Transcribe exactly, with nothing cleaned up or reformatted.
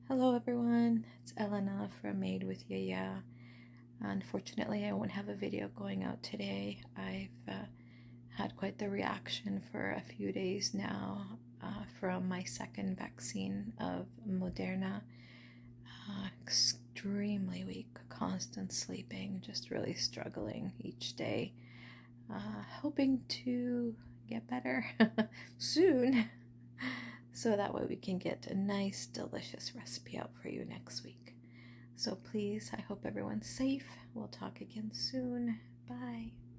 Hello everyone, it's Elena from Made with Yiayia. Unfortunately, I won't have a video going out today. I've uh, had quite the reaction for a few days now uh, from my second vaccine of Moderna. Uh, extremely weak, constant sleeping, just really struggling each day. Uh, hoping to get better soon. So that way we can get a nice, delicious recipe out for you next week. So please, I hope everyone's safe. We'll talk again soon. Bye.